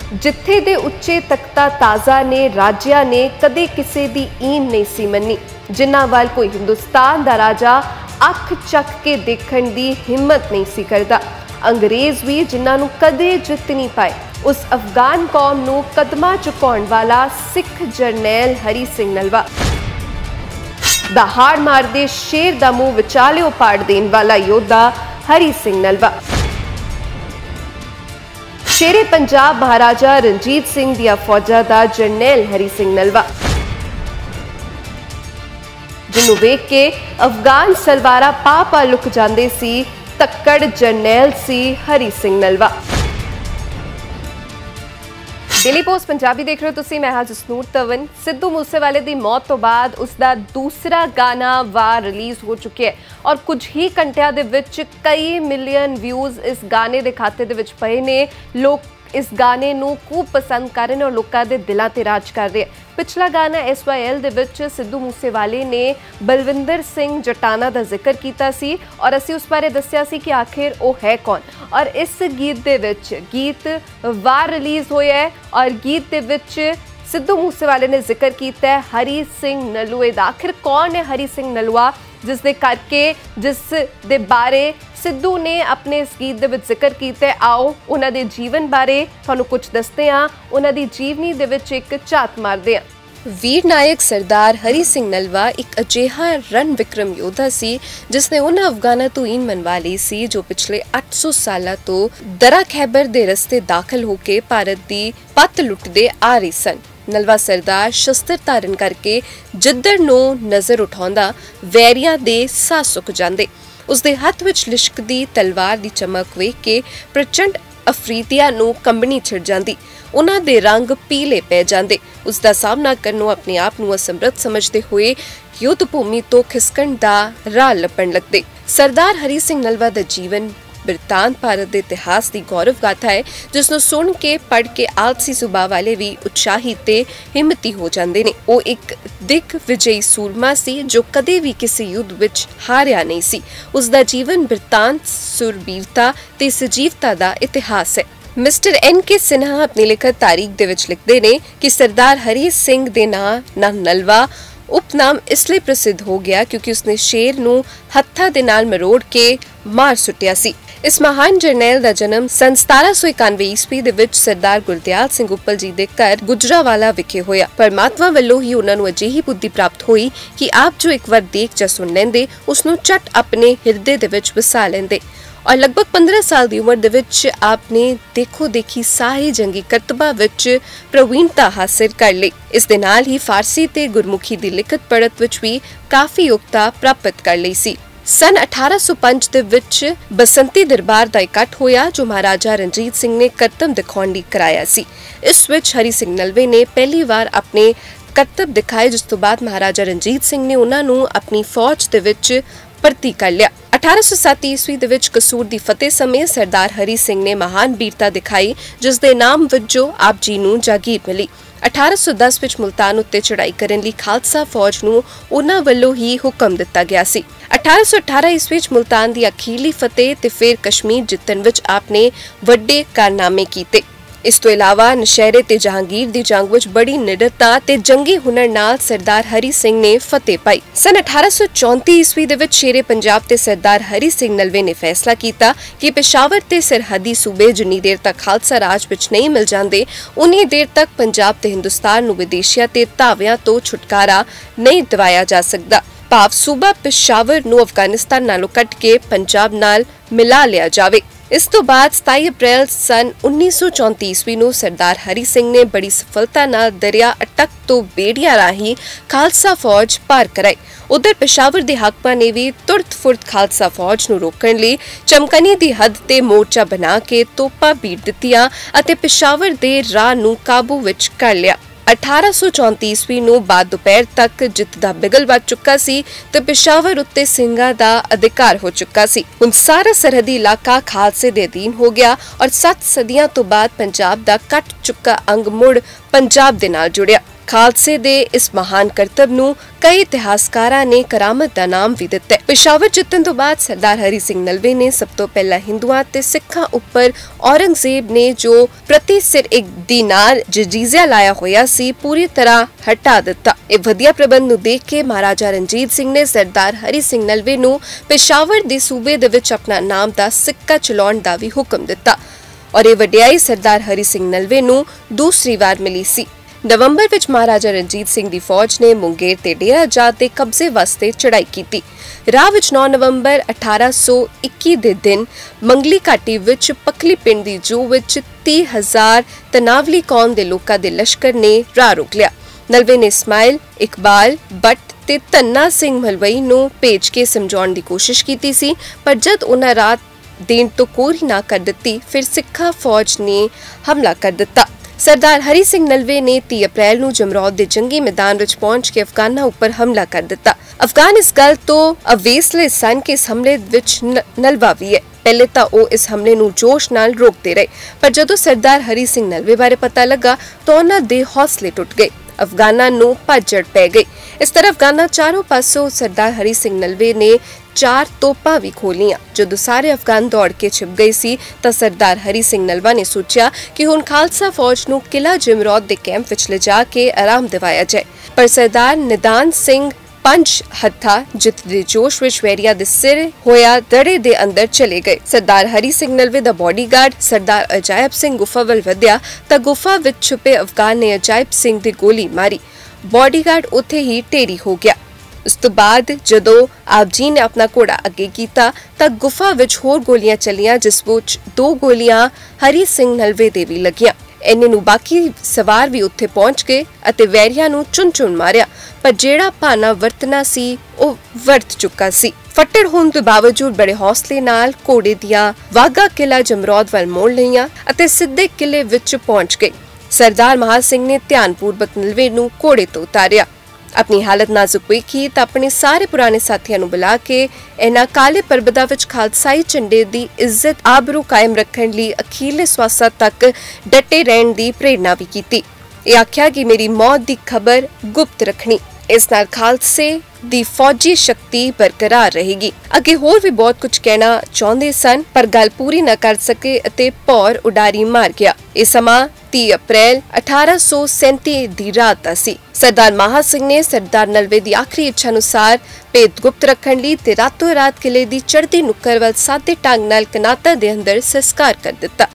जिथे दे उच्चे तख्ता ताज़ा ने राजिया ने कदे किसे दी ईन नहीं सी मन्नी, जिन्हां वाल कोई हिंदुस्तान दा राजा अख चक के देखण दी हिम्मत नहीं सी करदा। अंग्रेज भी जिन्हां नूं कदे जित नहीं पाए, उस अफगान कौम नूं कदमां झुकाउण वाला सिख जरनैल हरी सिंह नलवा, दहाड़ मारदे शेर दा मूंह विचाले उपाड़ देण वाला योद्धा हरी सिंह नलवा, शेरे पंजाब महाराजा रणजीत सिंह दिया फौजा दा जरनैल हरी सिंह नलवा, जिन्हों वेख के अफगान सलवारा पा लुक जांदे सी, तक्कड़ जरनैल सी हरी सिंह नलवा। डेली पोस्ट पंजाबी देख रहे हो तुसी, मैं हां जसनूर तवन। सिद्धू मूसेवाले दी मौत तो बाद उसका दूसरा गाना वार रिलीज हो चुके हैं और कुछ ही घंटिया दे विच कई मिलियन व्यूज इस गाने दे खाते दे विच पए ने। लोग इस गाने नूं खूब पसंद कर रहे हैं और लोगों के दिलों ते राज कर रहे हैं। पिछला गाना SYL दे विच सिद्धू मूसेवाले ने बलविंदर सिंह जटाना का जिक्र किया सी और असी उस बारे दस्या सी कि आखिर वो है कौन। और इस गीत दे विच गीत वार रिलीज होया है और गीत दे विच सिद्धू मूसेवाले ने जिक्र किया है हरी सिंह नलुए दा। आखिर कौन है हरी सिंह नलुआ, जिस दे करके जिस दे बारे सिद्धू ने अपने इस गीत दे विच जिक्र किया है। आओ उन्हां दे जीवन बारे तुहानूं कुछ दसदे हां, उन्हां दी जीवनी दे विच एक झात मारदे हां। वीर नायक सरदार हरी सिंह नलवा एक अजिहा रण विक्रम योद्धा सी जिसने उन्हां अफगाना तो ईन मनवा ली सी जो पिछले 800 साल तो दरा खैबर दे रस्ते दाखिल होके भारत दी पत लुटदे आ रही सन। नलवा सरदार शस्त्र धारण करके जिद्धर नूं नजर उठाउंदा वैरियां दे साह सुक जांदे। उसदे हत्थ विच लिशकदी तलवार दी चमक वेख के प्रचंड अफरीदियां नूं कंबनी छिड़ जांदी, उन्हां दे रंग पीले पै जांदे। उसदा सामना करनों अपने आप नूं असमर्थ समझदे हुए युद्ध भूमि तो खिसकण दा राह लभण लगदे। सरदार हरी सिंह नलवा दा जीवन बिरतांत भारत दे इतिहास की गौरव गाथा है जिसनों सुन के पढ़ के आलसी सुभाव वाले भी उत्साही ते हिम्मती हो जाते ने। वो एक दिग विजयी सूरमा सी जो कदे भी किसी युद्ध विच हारिया नहीं सी। उसदा जीवन बिरतांत सुरबीरता ते सजीवता दा इतिहास है। मिस्टर NK सिन्हा अपनी लिखत तारीख दे विच लिखदे ने कि सरदार हरी सिंह दे नां नलवा उपनाम इसलिए प्रसिद्ध हो गया क्योंकि उसने शेर नूं हत्था दे नाल मरोड़ के मार सुटिया सी। इस महान जरनैल दा जन्म सन 1791 ईस्वी दे विच सरदार गुरदयाल सिंह उप्पल जी दे घर गुजरावाला विखे होया। परमात्मा वल्लों ही उन्हां नूं अजिही बुद्धि प्राप्त हुई कि आप जो एक बार देख जा सुन लेंदे उसनूं झट अपने हिरदे दे विच वसा लेंदे और लगभग 15 साल की उम्र दे विच आपने देखो देखी सारे जंगी करतबा विच प्रवीणता हासिल कर ली। इस दे नाल ही फारसी ते गुरमुखी दी लिखत पढ़त विच भी काफी योग्यता प्राप्त कर ली सी। सन 1805 दे विच बसंती दरबार दा इकट्ठ होया जो महाराजा रणजीत सिंह ने करतब दिखाउण लई कराया सी। इस विच हरी सिंह नलवे ने पहली बार अपने करतब दिखाए जिस तो बाद महाराजा रणजीत सिंह ने उन्हां नूं अपनी फौज दे विच भर्ती कर लिया। 1807 ईस्वी दे विच कसूर दी फतेह समय सरदार हरी सिंह ने महान वीरता दिखाई जिस दे नाम वजों आप जी नूं जागीर मिली। 1810 विच मुल्तान उत्ते चढ़ाई करन लई खालसा फौज नूं उन्हां वल्लों ही हुक्म दिता गया सी। 1818 ईस्वी विच मुल्तान दी अखीरली फतेह ते फिर कश्मीर जितन विच आपने वड्डे कारनामे कीते। इस तो इलावा नशहरे ते जहांगीर दी जंग विच बड़ी निडरता ते जंगी हुनर नाल सरदार हरी सिंह ने फतेह पाई। सन 1834 ईस्वी दे विच शेरे पंजाब ते सरदार हरी सिंह नलवे ने फैसला किया कि पेशावर ते सरहदी सूबे जिन्नी देर तक खालसा राज विच नहीं मिल जांदे उन्नी देर तक पंजाब ते हिंदुस्तान नूं विदेशियां ते धावियां तो छुटकारा नहीं दिवाया जा सकदा। भाव सूबा पेशावर नूं अफगानिस्तान नालों कट के पंजाब नाल मिला लिया जावे। इस तो बाद 27 अप्रैल सन 1934 ईस्वी नूं सरदार हरी सिंह ने बड़ी सफलता नाल दरिया अटक तो बेड़िया राही खालसा फौज पार कराई। उधर पेशावर दे हाकमां ने भी तुरत फुरत खालसा फौज नूं रोकण लई चमकनी दी हद ते मोर्चा बना के तोपा बीड़ दित्तियां अते पेशावर दे राह नूं काबू विच कर लिया। 1834 ईस्वी नूं बाद दोपहर तक जित दा बिगल ਵੱਜ चुका सी ते पेशावर उत्ते ਸਿੰਘਾਂ ਦਾ अधिकार हो चुका सी। हुण सारा सरहदी इलाका खालसे दे अधीन हो गया और 7 सदियां तो बाद पंजाब दा कट चुका अंग मुड़ पंजाब दे नाल जुड़िया। ਖਾਲਸੇ ਦੇ ਇਸ ਮਹਾਨ ਕਰਤੱਵ ਨੂੰ ਕਈ ਇਤਿਹਾਸਕਾਰਾਂ ਨੇ ਕਰਾਮਤ ਦਾ ਨਾਮ ਵੀ ਦਿੱਤਾ ਹੈ। ਪਿਸ਼ਾਵਰ ਜਿੱਤਣ ਤੋਂ ਬਾਅਦ ਸਰਦਾਰ ਹਰੀ ਸਿੰਘ ਨਲਵੇ ਨੇ ਸਭ ਤੋਂ ਪਹਿਲਾਂ ਹਿੰਦੂਆਂ ਤੇ ਸਿੱਖਾਂ ਉੱਪਰ ਔਰੰਗਜ਼ੇਬ ਨੇ ਜੋ ਪ੍ਰਤੀ ਸਿਰ 1 ਦੀਨਾਰ ਜਜ਼ੀਆ ਲਾਇਆ ਹੋਇਆ ਸੀ ਪੂਰੀ ਤਰ੍ਹਾਂ ਹਟਾ ਦਿੱਤਾ। ਇਹ ਵਧੀਆ ਪ੍ਰਬੰਧ ਨੂੰ ਦੇਖ ਕੇ ਮਹਾਰਾਜਾ ਰਣਜੀਤ ਸਿੰਘ ਨੇ ਸਰਦਾਰ ਹਰੀ ਸਿੰਘ ਨਲਵੇ ਨੂੰ ਪਿਸ਼ਾਵਰ ਦੇ ਸੂਬੇ ਦੇ ਵਿੱਚ ਆਪਣਾ ਨਾਮ ਦਾ ਸਿੱਕਾ ਚਲਾਉਣ ਦਾ ਵੀ ਹੁਕਮ ਦਿੱਤਾ ਔਰ ਇਹ ਵਡਿਆਈ ਸਰਦਾਰ ਹਰੀ ਸਿੰਘ ਨਲਵੇ ਨੂੰ ਦੂਸਰੀ ਵਾਰ ਮਿਲੀ ਸੀ। ਨਵੰਬਰ ਵਿੱਚ ਮਹਾਰਾਜਾ ਰਣਜੀਤ ਸਿੰਘ ਦੀ ਫੌਜ ਨੇ ਮੁੰਗੇਰ ਤੇ ਡੇਰਾ ਆਜ਼ਾਦ ਦੇ ਕਬਜ਼ੇ ਵਾਸਤੇ ਚੜ੍ਹਾਈ ਕੀਤੀ। ਰਾਹ ਵਿੱਚ 9 ਨਵੰਬਰ 1821 ਦੇ ਦਿਨ ਮੰਗਲੀ ਘਾਟੀ ਵਿੱਚ ਪਕਲੀ ਪਿੰਡ ਦੀ ਜੂ ਵਿੱਚ 30,000 ਤਨਾਵਲੀ ਕੌਮ ਦੇ ਲੋਕਾਂ ਦੇ ਲਸ਼ਕਰ ਨੇ ਰਾਹ ਰੋਕ ਲਿਆ। ਨਲਵੇ ਨੇ ਇਸਮਾਇਲ, ਇਕਬਾਲ, ਬੱਟ ਤੇ ਧੰਨਾ ਸਿੰਘ ਮਲਵਈ ਨੂੰ ਭੇਜ ਕੇ ਸਮਝਾਉਣ ਦੀ ਕੋਸ਼ਿਸ਼ ਕੀਤੀ ਸੀ, ਪਰ ਜਦ ਉਹਨਾਂ ਰਾਤ ਦੇਣ ਤੋਂ ਕੋਰੀ ਨਾ ਕਰ ਦਿੱਤੀ ਫਿਰ ਸਿੱਖਾਂ ਫੌਜ ਨੇ ਹਮਲਾ ਕਰ ਦਿੱਤਾ। ਸਰਦਾਰ ਹਰੀ ਸਿੰਘ ਨਲਵੇ ਨੇ 30 ਅਪ੍ਰੈਲ ਨੂੰ ਜਮਰੌਦ ਦੇ ਜੰਗੀ ਮੈਦਾਨ ਵਿੱਚ ਪਹੁੰਚ ਕੇ ਅਫਗਾਨਾਂ ਉੱਪਰ ਹਮਲਾ ਕਰ ਦਿੱਤਾ। ਅਫਗਾਨ ਇਸ ਗੱਲ ਤੋਂ ਅਵੇਸਲੇ ਸਨ ਕਿ ਇਸ ਹਮਲੇ ਵਿੱਚ ਨਲਵਾ ਵੀ ਹੈ। ਪਹਿਲੇ ਤਾਂ ਉਹ ਇਸ ਹਮਲੇ ਨੂੰ ਜੋਸ਼ ਨਾਲ ਰੋਕਦੇ ਰਹੇ, ਪਰ ਜਦੋਂ ਸਰਦਾਰ ਹਰੀ ਸਿੰਘ ਨਲਵੇ ਬਾਰੇ ਪਤਾ ਲੱਗਾ ਤਾਂ ਉਹਨਾਂ ਦੇ ਹੌਸਲੇ ਟੁੱਟ ਗਏ। ਅਫਗਾਨਾਂ ਨੂੰ ਭੱਜੜ ਪੈ ਗਈ। ਇਸ ਤਰ੍ਹਾਂ ਅਫਗਾਨਾਂ ਚਾਰੋਂ ਪਾਸੋਂ ਸਰਦਾਰ ਹਰੀ ਸਿੰਘ ਨਲਵੇ ਨੇ 4 ਤੋਪਾਂ ਵੀ ਖੋਲੀਆਂ। ਜਦੋਂ ਸਾਰੇ ਅਫਗਾਨ ਦੌੜ ਕੇ ਛਿਪ ਗਏ ਸੀ ਤਾਂ ਸਰਦਾਰ ਹਰੀ ਸਿੰਘ ਨਲਵਾ ਨੇ ਸੋਚਿਆ ਕਿ ਹੁਣ ਖਾਲਸਾ ਫੌਜ ਨੂੰ ਕਿਲਾ ਜਮਰੌਦ ਦੇ ਕੈਂਪ ਵਿੱਚ ਲਿਜਾ ਕੇ ਆਰਾਮ ਦਿਵਾਇਆ ਜਾਏ, ਪਰ ਸਰਦਾਰ ਨਿਦਾਨ ਸਿੰਘ 5 ਹੱਥਾਂ ਜਿੱਤ ਦੇ ਜੋਸ਼ ਵਿੱਚ ਵੈਰੀਆ ਦੇ ਸਿਰ ਹੋਇਆ ਦੜੇ ਦੇ ਅੰਦਰ ਚਲੇ ਗਏ। ਸਰਦਾਰ ਹਰੀ ਸਿੰਘ ਨਲਵੇ ਦਾ ਬਾਡੀਗਾਰਡ ਸਰਦਾਰ ਅਜਾਇਬ ਸਿੰਘ ਗੁਫਾ ਵੱਲ ਵਧਿਆ ਤਾਂ ਗੁਫਾ ਵਿੱਚ ਛੁਪੇ ਅਫਗਾਨ ਨੇ ਅਜਾਇਬ ਸਿੰਘ ਦੀ ਗੋਲੀ ਮਾਰੀ। ਬਾਡੀਗਾਰਡ ਉੱਥੇ ਹੀ ਢੇਰੀ ਹੋ ਗਿਆ। ਉਸ ਤੋਂ ਬਾਅਦ ਜਦੋਂ ਆਪ ਜੀ ਨੇ ਆਪਣਾ ਘੋੜਾ ਅੱਗੇ ਕੀਤਾ ਤਾਂ ਗੁਫਾ ਵਿੱਚ ਹੋਰ ਗੋਲੀਆਂ ਚੱਲੀਆਂ, ਜਿਸ ਵਿੱਚ 2 ਗੋਲੀਆਂ ਹਰੀ ਸਿੰਘ ਨਲਵੇ ਦੇ ਵੀ ਲੱਗੀਆਂ। ਇੰਨੇ ਨੂੰ ਬਾਕੀ ਸਵਾਰ ਵੀ ਉੱਥੇ ਪਹੁੰਚ ਗਏ ਅਤੇ ਵੈਰੀਆਂ ਨੂੰ ਚੁਣ ਮਾਰਿਆ, ਪਰ ਜਿਹੜਾ ਭਾਨਾ ਵਰਤਣਾ ਸੀ ਉਹ ਵਰਤ ਚੁੱਕਾ ਸੀ। ਫੱਟੜ ਹੋਣ ਦੇ ਬਾਵਜੂਦ ਬੜੇ ਹੌਸਲੇ ਨਾਲ ਘੋੜੇ ਦੀਆਂ ਵਾਗਾ ਕਿਲਾ ਜਮਰੌਦ ਵੱਲ ਮੋੜ ਲਈਆਂ ਅਤੇ ਸਿੱਧੇ ਕਿਲੇ ਵਿੱਚ ਪਹੁੰਚ ਗਏ। ਸਰਦਾਰ ਮਹਾ ਸਿੰਘ ਨੇ ਧਿਆਨਪੂਰਵਕ ਨਲਵੇ ਨੂੰ ਘੋੜੇ ਤੋਂ ਉਤਾਰਿਆ। ਆਪਣੀ ਹਾਲਤ ਨਾਜ਼ੁਕ ਵੇਖੀ ਤਾਂ ਆਪਣੇ ਸਾਰੇ ਪੁਰਾਣੇ ਸਾਥੀਆਂ ਨੂੰ ਬੁਲਾ ਕੇ ਇਹਨਾਂ ਕਾਲੇ ਪਰਬਤਾਂ ਵਿੱਚ ਖਾਲਸਾਈ ਝੰਡੇ ਦੀ ਇੱਜ਼ਤ ਆਬਰੂ ਕਾਇਮ ਰੱਖਣ ਲਈ ਅਖੀਰਲੇ ਸਵਾਸਾਂ ਤੱਕ ਡਟੇ ਰਹਿਣ ਦੀ ਪ੍ਰੇਰਣਾ ਵੀ ਕੀਤੀ। ਇਹ ਆਖਿਆ ਕਿ ਮੇਰੀ ਮੌਤ ਦੀ ਖਬਰ ਗੁਪਤ ਰੱਖਣੀ, ਇਸ ਨਾਲ ਖਾਲਸੇ ਦੀ ਫੌਜੀ ਸ਼ਕਤੀ ਬਰਕਰਾਰ ਰਹੇਗੀ। ਅੱਗੇ ਹੋਰ ਵੀ ਬਹੁਤ ਕੁਝ ਕਹਿਣਾ ਚਾਹੁੰਦੇ ਸਨ, ਪਰ ਗੱਲ ਪੂਰੀ ਨਾ ਕਰ ਸਕੇ ਅਤੇ ਭੌਰ ਉਡਾਰੀ ਮਾਰ ਗਿਆ। ਇਹ ਸਮਾਂ 30 ਅਪ੍ਰੈਲ 1837 ਦੀ ਰਾਤ ਦਾ ਸੀ। ਸਰਦਾਰ ਮਹਾ ਸਿੰਘ ਨੇ ਸਰਦਾਰ ਨਲਵੇ ਦੀ ਆਖਰੀ ਇੱਛਾ ਅਨੁਸਾਰ ਭੇਦ ਗੁਪਤ ਰੱਖਣ ਲਈ ਤੇ ਰਾਤੋਂ ਰਾਤ ਕਿਲੇ ਦੀ ਚੜ੍ਹਦੀ ਨੁੱਕਰ ਵੱਲ ਸਾਦੇ ਢੰਗ ਨਾਲ ਕਨਾਤਾਂ ਦੇ ਅੰਦਰ ਸੰਸਕਾਰ ਕਰ ਦਿੱਤਾ।